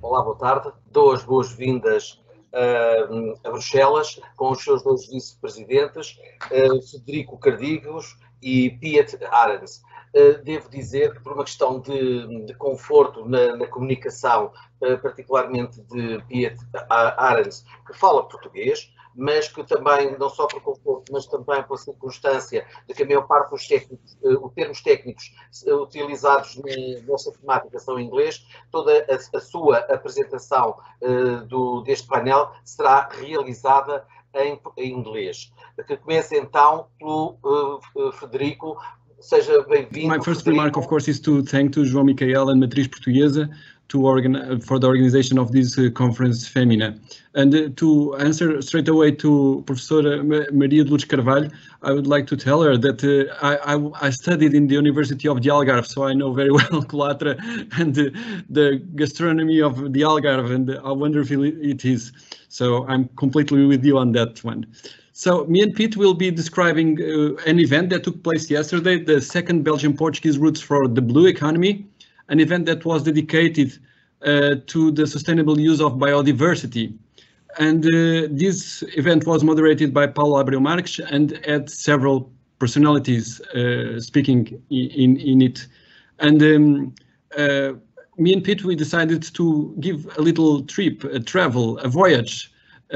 Olá, boa tarde. Dou as boas-vindas a Bruxelas com os seus dois vice-presidentes, Federico Cardigos e Piet Arends. Devo dizer que por uma questão de conforto na comunicação, particularmente de Piet Arends, que fala português, mas que também, não só por conforto, mas também por circunstância de que a maior parte dos técnicos, os termos técnicos utilizados nesta temática são em inglês, toda a sua apresentação deste painel será realizada em inglês. Que comece então pelo Federico. Seja bem-vindo. My first remark, of course, is to thank to João Micael and Matriz Portuguesa for the organization of this conference Femina. And to answer straight away to Professor Maria de Lourdes Carvalho, I would like to tell her that I studied in the University of the Algarve, so I know very well Colatra and the gastronomy of the Algarve and how wonderful it is. So I'm completely with you on that one. So me and Pete will be describing an event that took place yesterday, the second Belgian-Portuguese Roots for the Blue Economy, an event that was dedicated to the sustainable use of biodiversity. And this event was moderated by Paulo Abreu Marques and had several personalities speaking in it. And me and Pete, we decided to give a little trip, a travel, a voyage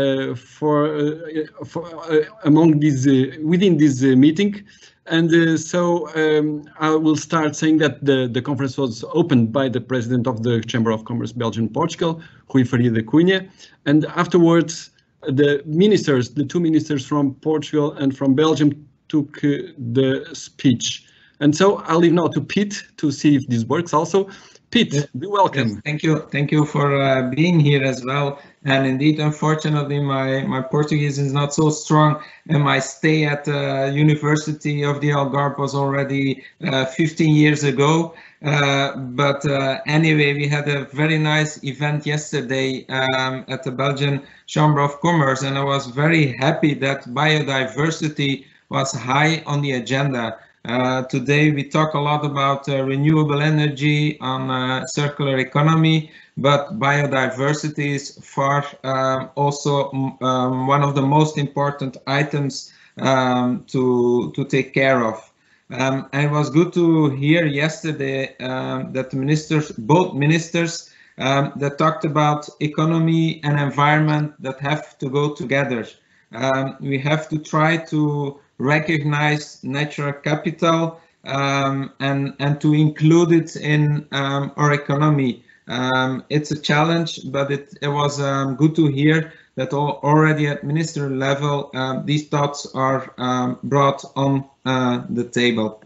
among these within this meeting, and so I will start saying that the conference was opened by the president of the Chamber of Commerce Belgium-Portugal, Rui Faria da Cunha, and afterwards the two ministers from Portugal and from Belgium took the speech. And so I'll leave now to Pete to see if this works also. Pete, be welcome. Yes, thank you for being here as well. And indeed, unfortunately, my Portuguese is not so strong, and my stay at the University of the Algarve was already 15 years ago. But anyway, we had a very nice event yesterday at the Belgian Chamber of Commerce, and I was very happy that biodiversity was high on the agenda. Today we talk a lot about renewable energy, on circular economy, but biodiversity is far also one of the most important items to take care of. And it was good to hear yesterday that the both ministers that talked about economy and environment that have to go together. We have to try to recognize natural capital and to include it in our economy. It's a challenge, but it was good to hear that already at ministerial level these thoughts are brought on the table.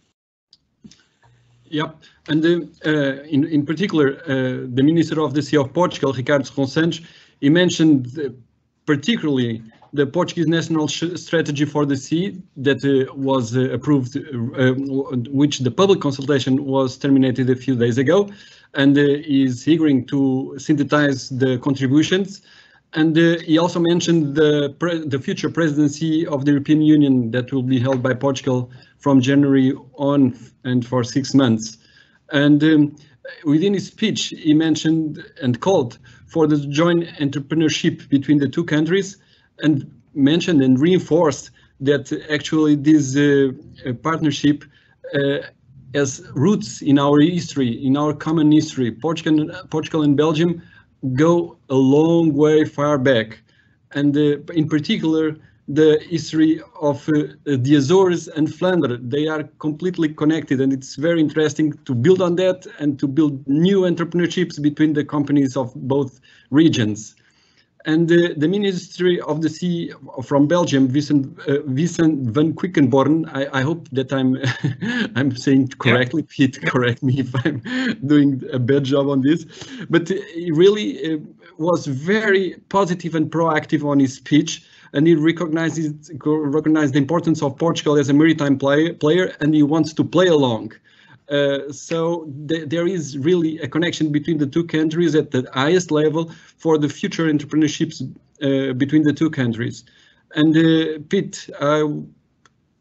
Yep, and in particular, the Minister of the Sea of Portugal, Ricardo Serrão Santos, he mentioned particularly the Portuguese National Strategy for the Sea that was approved, which the public consultation was terminated a few days ago, and is eager to synthesize the contributions. And he also mentioned the future presidency of the European Union that will be held by Portugal from January on and for 6 months. And within his speech, he mentioned and called for the joint entrepreneurship between the two countries, and mentioned and reinforced that actually this partnership has roots in our history, in our common history. Portugal and Belgium go a long way far back, and in particular the history of the Azores and Flanders. They are completely connected, and it's very interesting to build on that and to build new entrepreneurships between the companies of both regions. And the Ministry of the Sea from Belgium, Vincent van Quickenborne, I hope that I'm saying correctly. Yeah. Pete, correct me if I'm doing a bad job on this. But he really was very positive and proactive on his speech, and he recognized the importance of Portugal as a maritime player, and he wants to play along. So there is really a connection between the two countries at the highest level for the future entrepreneurships between the two countries. And Pete,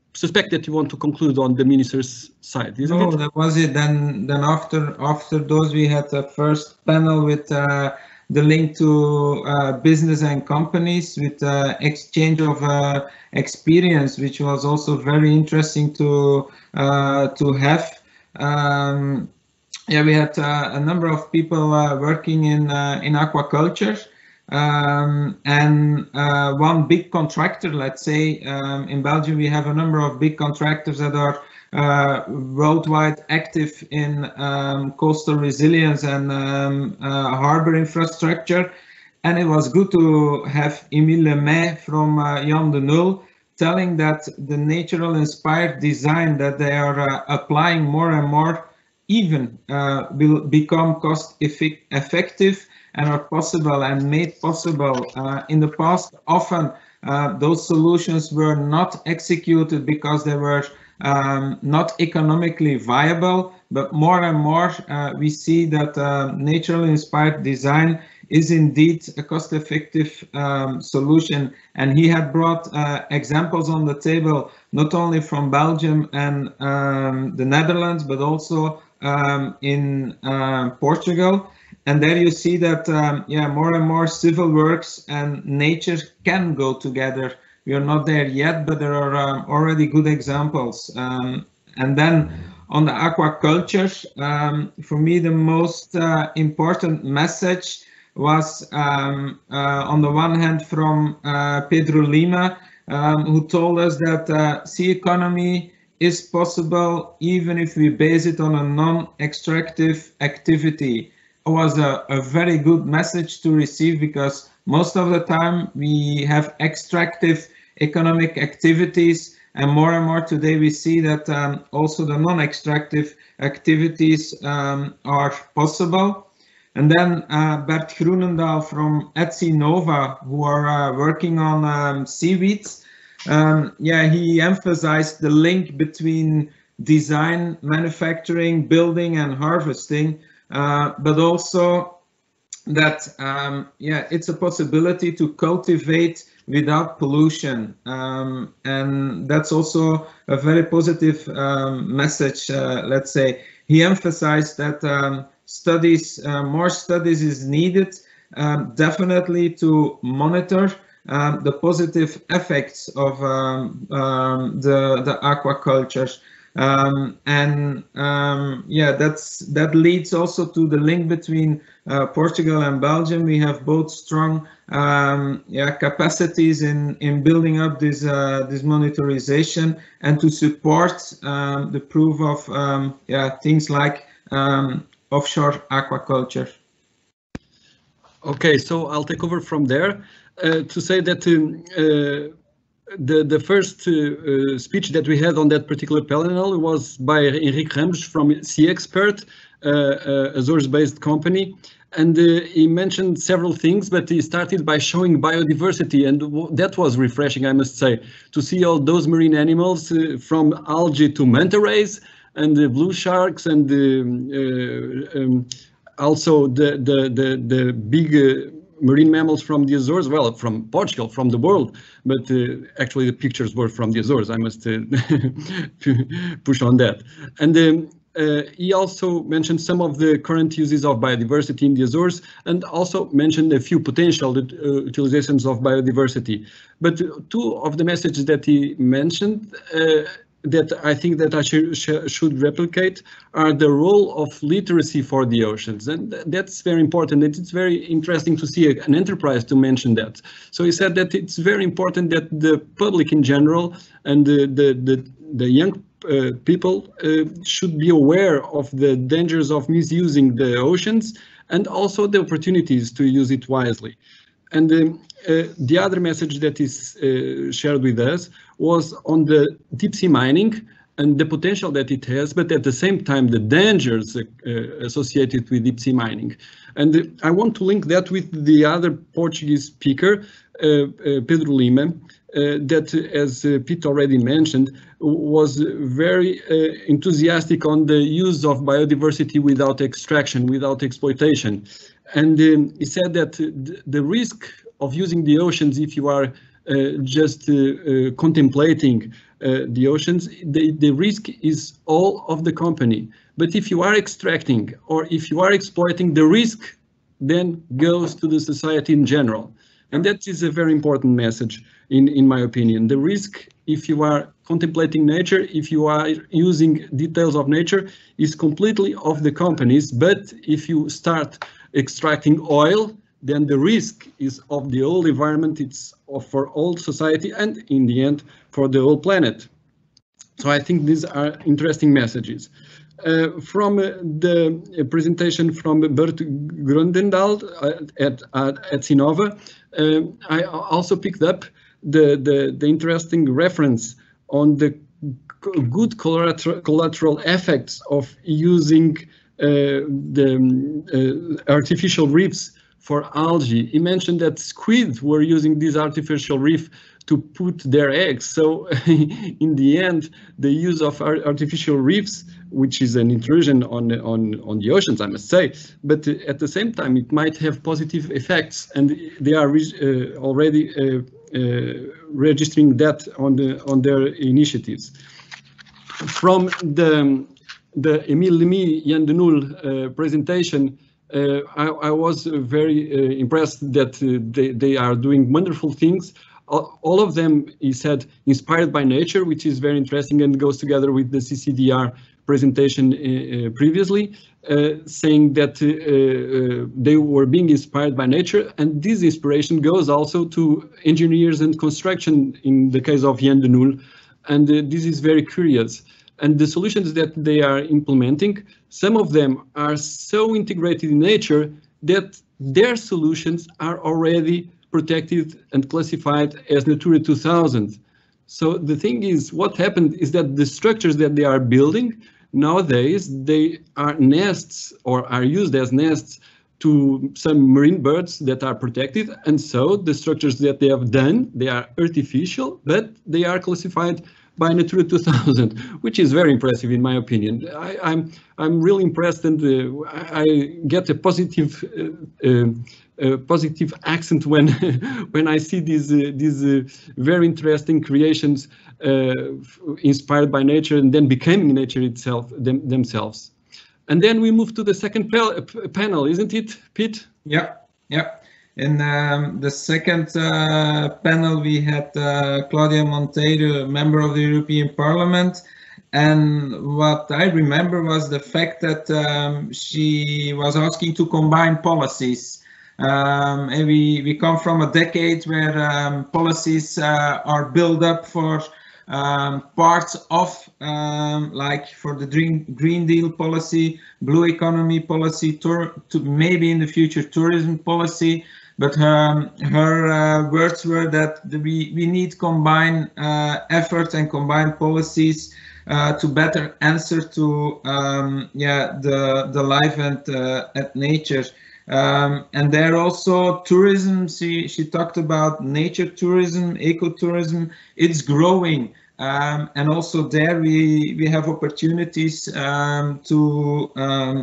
suspect that you want to conclude on the minister's side, isn't it? That was it. Then after those, we had the first panel with the link to business and companies with exchange of experience, which was also very interesting to have. Yeah, we had a number of people working in aquaculture. And one big contractor, let's say, in Belgium, we have a number of big contractors that are worldwide active in coastal resilience and harbor infrastructure. And it was good to have Emile Lemay from Jan de Nul telling that the natural inspired design that they are applying more and more even will become cost effective and are possible and made possible. In the past, often those solutions were not executed because they were not economically viable, but more and more we see that naturally inspired design is indeed a cost-effective solution. And he had brought examples on the table, not only from Belgium and the Netherlands, but also in Portugal. And there you see that, yeah, more and more civil works and nature can go together. We are not there yet, but there are already good examples. And then on the aquaculture, for me, the most important message was on the one hand from Pedro Lima, who told us that sea economy is possible even if we base it on a non-extractive activity. It was a very good message to receive, because most of the time we have extractive economic activities, and more today we see that also the non-extractive activities are possible. And then Bert Groenendaal from Etsy Nova, who are working on seaweeds, yeah, he emphasized the link between design, manufacturing, building and harvesting, but also that yeah, it's a possibility to cultivate without pollution, and that's also a very positive message. Let's say he emphasized that studies, more studies is needed, definitely to monitor the positive effects of the aquaculture. And yeah, that leads also to the link between Portugal and Belgium. We have both strong yeah, capacities in building up this this monitorization and to support the proof of yeah, things like offshore aquaculture. Okay, so I'll take over from there to say that the first speech that we had on that particular panel was by Henrique Ramos from Sea Expert, Azores-based company, and he mentioned several things, but he started by showing biodiversity, and that was refreshing, I must say, to see all those marine animals from algae to manta rays and the blue sharks and also the big marine mammals from the Azores, well, from Portugal, from the world, but actually the pictures were from the Azores, I must push on that. And he also mentioned some of the current uses of biodiversity in the Azores, and also mentioned a few potential utilizations of biodiversity. But two of the messages that he mentioned that I think that I should replicate are the role of literacy for the oceans, and that's very important. It's very interesting to see an enterprise to mention that. So he said that it's very important that the public in general and the young people should be aware of the dangers of misusing the oceans and also the opportunities to use it wisely. And the other message that is shared with us was on the deep sea mining and the potential that it has, but at the same time the dangers associated with deep sea mining. And I want to link that with the other Portuguese speaker, Pedro Lima, that, as Pete already mentioned, was very enthusiastic on the use of biodiversity without extraction, without exploitation. And he said that the risk of using the oceans if you are just contemplating the oceans, the risk is all of the company. But if you are extracting or if you are exploiting, the risk then goes to the society in general. And that is a very important message, in my opinion. The risk, if you are contemplating nature, if you are using details of nature, is completely of the companies. But if you start extracting oil, then the risk is of the whole environment, it's for all society, and in the end, for the whole planet. So I think these are interesting messages. From the presentation from Bert Grundendal at Sinova, I also picked up the interesting reference on the good collateral effects of using the artificial reefs for algae. He mentioned that squid were using this artificial reef to put their eggs. So in the end, the use of artificial reefs, which is an intrusion on the oceans, I must say, but at the same time, it might have positive effects, and they are already registering that on their initiatives. From the Emile Lemy Jan de Nul presentation, I was very impressed that they are doing wonderful things. All of them, he said, inspired by nature, which is very interesting and goes together with the CCDR presentation previously, saying that they were being inspired by nature, and this inspiration goes also to engineers and construction in the case of Jan de Nul, and this is very curious. And the solutions that they are implementing, some of them are so integrated in nature that their solutions are already protected and classified as Natura 2000. So the thing is, what happened is that the structures that they are building nowadays, they are nests or are used as nests to some marine birds that are protected. And so the structures that they have done, they are artificial, but they are classified by Natura 2000, which is very impressive in my opinion. I'm really impressed, and I get a positive positive accent when I see these very interesting creations inspired by nature and then becoming nature itself themselves. And then we move to the second panel, isn't it, Pete? Yeah. In the second panel, we had Claudia Monteiro, member of the European Parliament. And what I remember was the fact that she was asking to combine policies. And we come from a decade where policies are built up for parts of, like for the Green Deal policy, Blue Economy policy, maybe in the future tourism policy. But her words were that we need combined efforts and combined policies to better answer to the life and nature. And there also tourism, she talked about nature tourism, ecotourism, it's growing. And also there we have opportunities to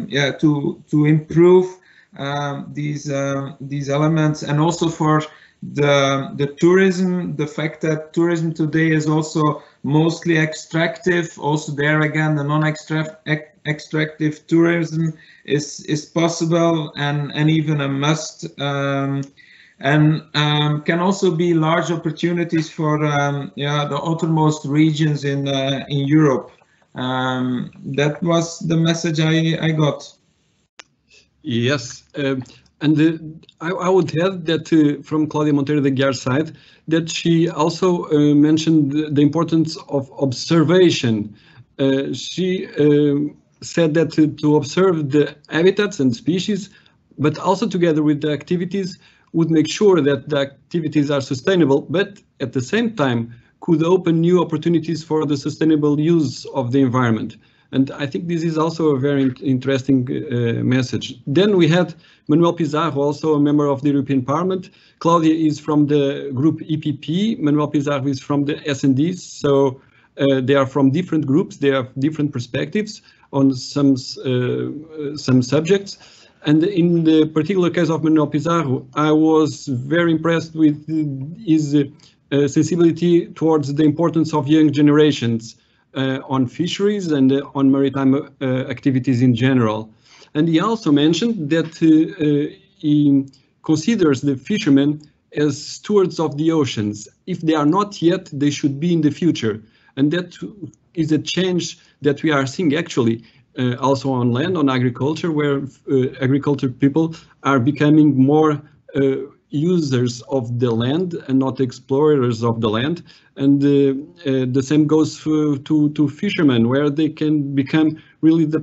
improve these elements, and also for the tourism, the fact that tourism today is also mostly extractive. Also there again, the non-extractive tourism is possible and even a must, and can also be large opportunities for the outermost regions in Europe. That was the message I got. Yes, and I would add that from Claudia Monteiro de Aguiar's side, that she also mentioned the importance of observation. She said that to observe the habitats and species, but also together with the activities, would make sure that the activities are sustainable, but at the same time could open new opportunities for the sustainable use of the environment. And I think this is also a very interesting message. Then we had Manuel Pizarro, also a member of the European Parliament. Claudia is from the group EPP. Manuel Pizarro is from the S&D. So they are from different groups. They have different perspectives on some subjects. And in the particular case of Manuel Pizarro, I was very impressed with his sensibility towards the importance of young generations on fisheries and on maritime activities in general. And he also mentioned that he considers the fishermen as stewards of the oceans. If they are not yet, they should be in the future. And that is a change that we are seeing actually also on land, on agriculture, where agriculture people are becoming more users of the land and not explorers of the land. And the same goes to fishermen, where they can become really the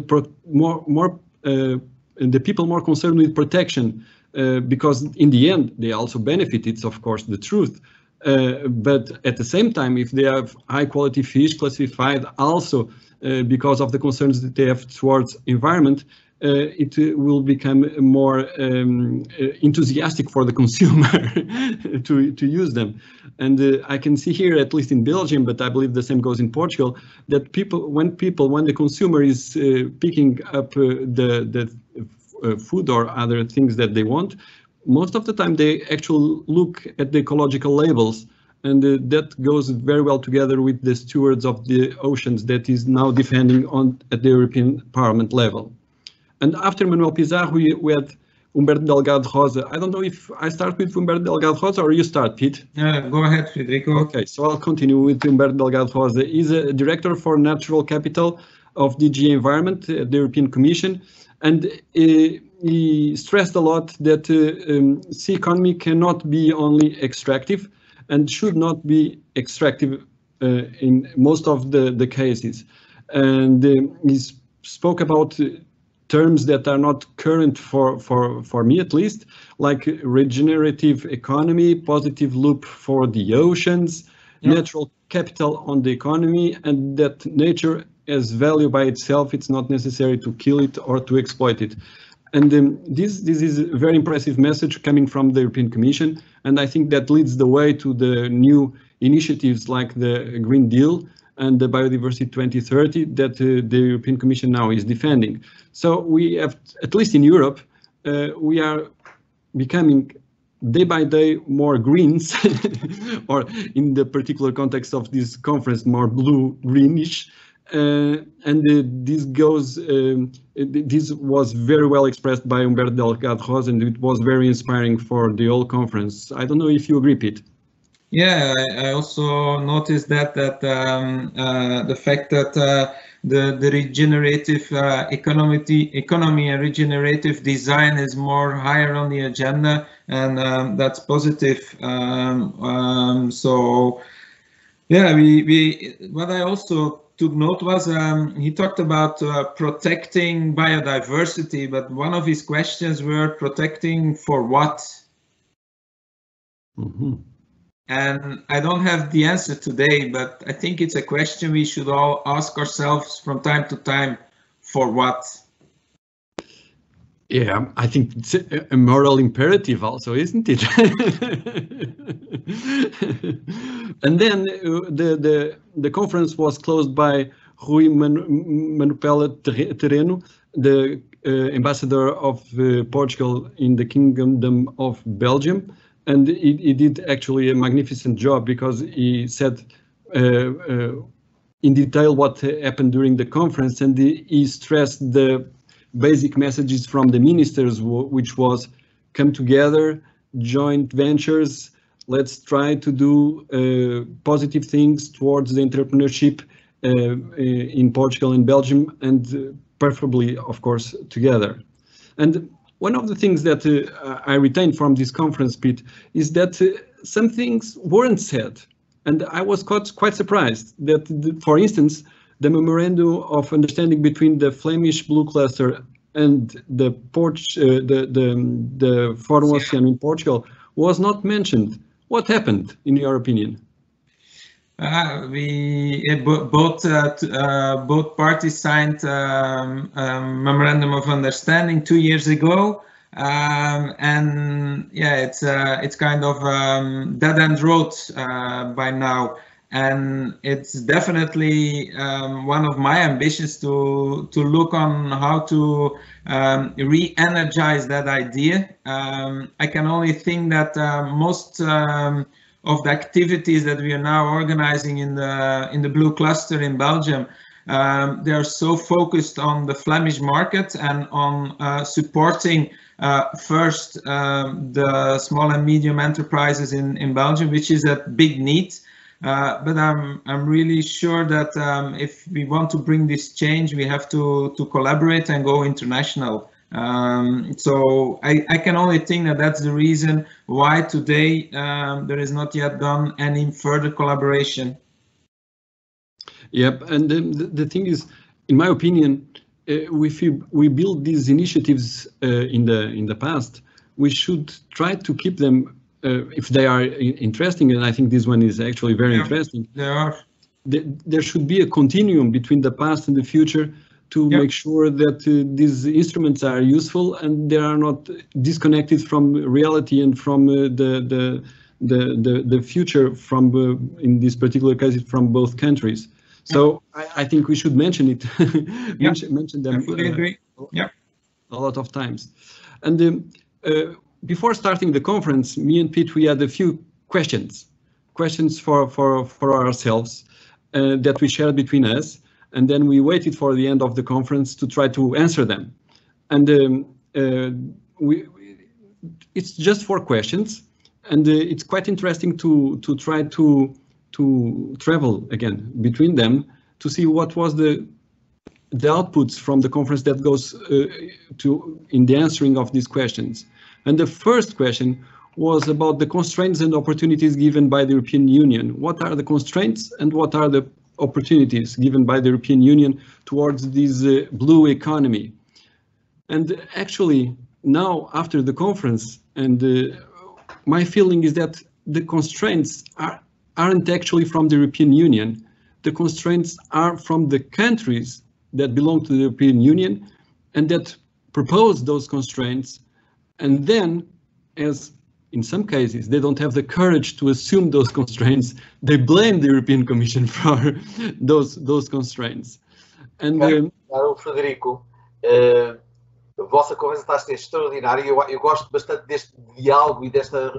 people more concerned with protection, because in the end they also benefit. It's of course the truth. But at the same time, if they have high quality fish classified also because of the concerns that they have towards environment, it will become more enthusiastic for the consumer to use them. And I can see here, at least in Belgium, but I believe the same goes in Portugal, that when the consumer is picking up the food or other things that they want, most of the time they actually look at the ecological labels, and that goes very well together with the stewards of the oceans that is now defending at the European Parliament level. And after Manuel Pizarro, we had Humberto Delgado Rosa. I don't know if I start with Humberto Delgado Rosa or you start, Pete? Go ahead, Federico. Okay, so I'll continue with Humberto Delgado Rosa. He's a director for natural capital of DG Environment at the European Commission. And he stressed a lot that sea economy cannot be only extractive and should not be extractive in most of the cases. And he spoke about terms that are not current for me, at least, like regenerative economy, positive loop for the oceans, natural capital on the economy, and that nature as value by itself. It's not necessary to kill it or to exploit it. And this is a very impressive message coming from the European Commission, and I think that leads the way to the new initiatives like the Green Deal and the Biodiversity 2030 that the European Commission now is defending. So we have, at least in Europe, we are becoming day by day more greens, or in the particular context of this conference, more blue-greenish. And this was very well expressed by Humberto Delgado Rosa, and it was very inspiring for the whole conference. I don't know if you agree, Pete. Yeah, I also noticed that the fact that the regenerative economy and regenerative design is more higher on the agenda, and that's positive. So yeah, what I also took note was he talked about protecting biodiversity, but one of his questions were protecting for what? Mm-hmm. And I don't have the answer today, but I think it's a question we should all ask ourselves from time to time. For what? Yeah, I think it's a moral imperative also, isn't it? And then the conference was closed by Rui Manupela Tereno, the ambassador of Portugal in the Kingdom of Belgium. And he did actually a magnificent job, because he said in detail what happened during the conference, and he stressed the basic messages from the ministers, which was come together, joint ventures, let's try to do positive things towards the entrepreneurship in Portugal and Belgium, and preferably, of course, together. And one of the things that I retained from this conference, Pete, is that some things weren't said. And I was quite surprised that, for instance, the memorandum of understanding between the Flemish Blue Cluster and the Forum Oceano in Portugal was not mentioned. What happened, in your opinion? Both parties signed a memorandum of understanding 2 years ago, and yeah, it's kind of dead-end road by now, and it's definitely one of my ambitions to look on how to re-energize that idea. I can only think that most of the activities that we are now organizing in the Blue Cluster in Belgium, they are so focused on the Flemish market and on supporting first the small and medium enterprises in Belgium, which is a big need. But I'm really sure that if we want to bring this change, we have to collaborate and go international. So I can only think that that's the reason why today there is not yet done any further collaboration. Yep, and the thing is, in my opinion, if we build these initiatives in the past, we should try to keep them if they are interesting, and I think this one is actually very interesting. They are. There should be a continuum between the past and the future to make sure that these instruments are useful and they are not disconnected from reality and from the future from in this particular case from both countries. So I think we should mention it, mention them a lot of times. And before starting the conference, me and Pete, we had a few questions for ourselves that we shared between us. And then we waited for the end of the conference to try to answer them. And it's just 4 questions, and it's quite interesting to try to travel again between them to see what was the outputs from the conference that goes in the answering of these questions. And the first question was about the constraints and opportunities given by the European Union. What are the constraints and what are the opportunities given by the European Union towards this blue economy? And actually, now after the conference, and my feeling is that the constraints aren't actually from the European Union. The constraints are from the countries that belong to the European Union and that propose those constraints. And then, as in some cases, they don't have the courage to assume those constraints. They blame the European Commission for those constraints. And Caro Frederico, a vossa conversa está a ser extraordinária. Eu gosto bastante deste diálogo e desta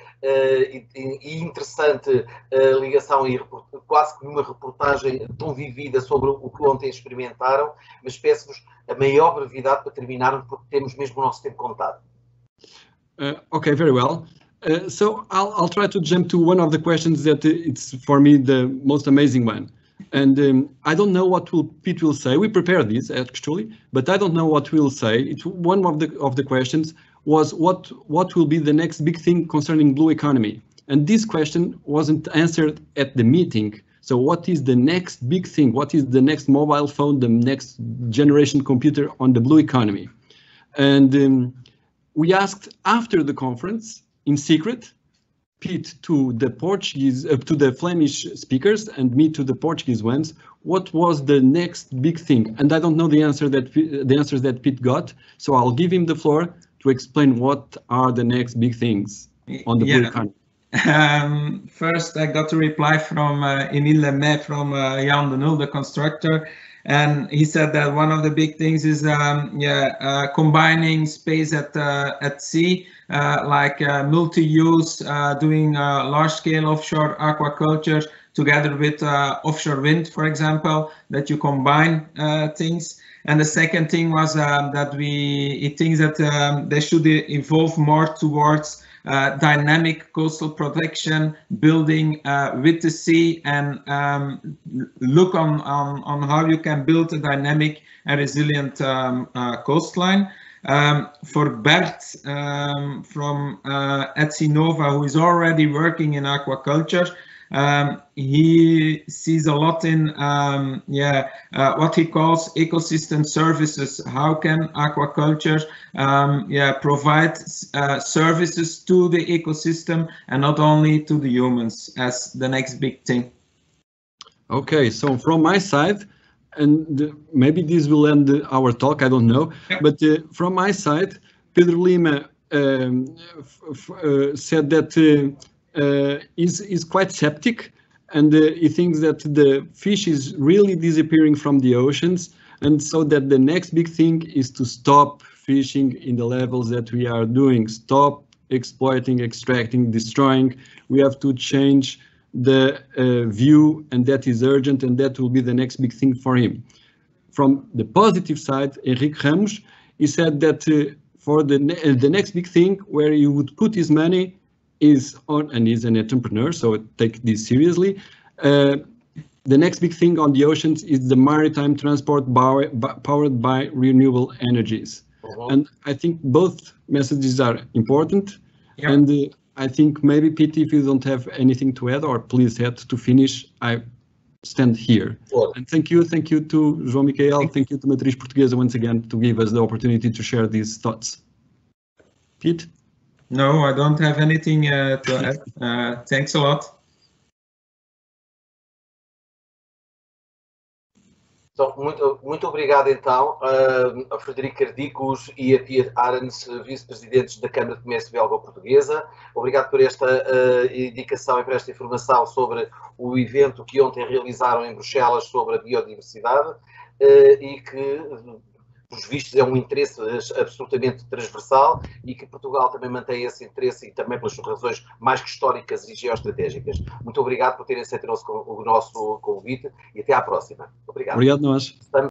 interessante ligação e quase que uma reportagem tão vivida sobre o que ontem experimentaram, mas peço-vos a maior brevidade para terminarmos, porque temos mesmo o nosso tempo contado. Okay, very well. So I'll try to jump to one of the questions that it's for me the most amazing one. And I don't know what Pete will say. We prepared this actually, but I don't know what we'll say. It's one of the questions was what will be the next big thing concerning blue economy? And this question wasn't answered at the meeting. So what is the next big thing? What is the next mobile phone, the next generation computer on the blue economy? And we asked after the conference in secret, Pete to the Portuguese, to the Flemish speakers, and me to the Portuguese ones, what was the next big thing? And I don't know the answers that Pete got, so I'll give him the floor to explain what are the next big things on the blue economy. First, I got a reply from Emile Lemay from Jan de Nul, the constructor. And he said that one of the big things is combining space at sea, like multi-use, doing large-scale offshore aquaculture together with offshore wind, for example, that you combine things. And the second thing was that he thinks that they should evolve more towards dynamic coastal protection, building with the sea, and look on how you can build a dynamic and resilient coastline. For Bert from Etsinova, who is already working in aquaculture, he sees a lot in what he calls ecosystem services. How can aquaculture provide services to the ecosystem and not only to the humans as the next big thing? Okay, so from my side, and maybe this will end our talk, I don't know, but from my side, Pedro Lima said that is quite skeptic, and he thinks that the fish is really disappearing from the oceans, and so that the next big thing is to stop fishing in the levels that we are doing, stop exploiting, extracting, destroying. We have to change the view, and that is urgent, and that will be the next big thing for him. From the positive side, Henrique Ramos, he said that for the next big thing where he would put his money is on, and he's an entrepreneur, so take this seriously. The next big thing on the oceans is the maritime transport powered by renewable energies. And I think both messages are important. Yeah. And I think maybe, Pete, if you don't have anything to add, or please add to finish, I stand here. Sure. And thank you to João Micael, thank you to Matriz Portuguesa once again to give us the opportunity to share these thoughts. Pete? No, I don't have anything to add. Thanks a lot. Então, muito obrigado, então, a Frederico Cardicos e a Piet Arens, vice-presidentes da Câmara de Comércio Belga-Portuguesa. Obrigado por esta indicação e por esta informação sobre o evento que ontem realizaram em Bruxelas sobre a biodiversidade e que, pelos vistos, é um interesse absolutamente transversal e que Portugal também mantém esse interesse e também pelas razões mais que históricas e geoestratégicas. Muito obrigado por terem aceito o nosso convite e até à próxima. Obrigado. Obrigado, nós.